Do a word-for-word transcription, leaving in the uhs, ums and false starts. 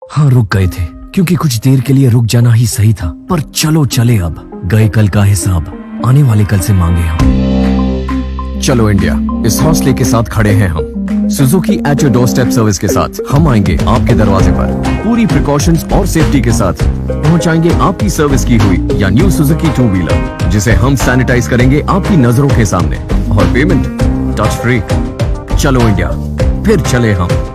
हाँ, रुक गए थे क्योंकि कुछ देर के लिए रुक जाना ही सही था, पर चलो चले अब। गए कल का हिसाब आने वाले कल से मांगे हम। चलो इंडिया, इस हौसले के साथ खड़े हैं हम। Suzuki at your doorstep service के साथ हम आएंगे आपके दरवाजे पर, पूरी प्रिकॉशंस और सेफ्टी के साथ पहुंचाएंगे आपकी सर्विस की हुई या न्यू सुजुकी टू व्हीलर, जिसे हम सैनिटाइज करेंगे आपकी नजरों के सामने, और पेमेंट टच फ्री। चलो इंडिया, फिर चले हम।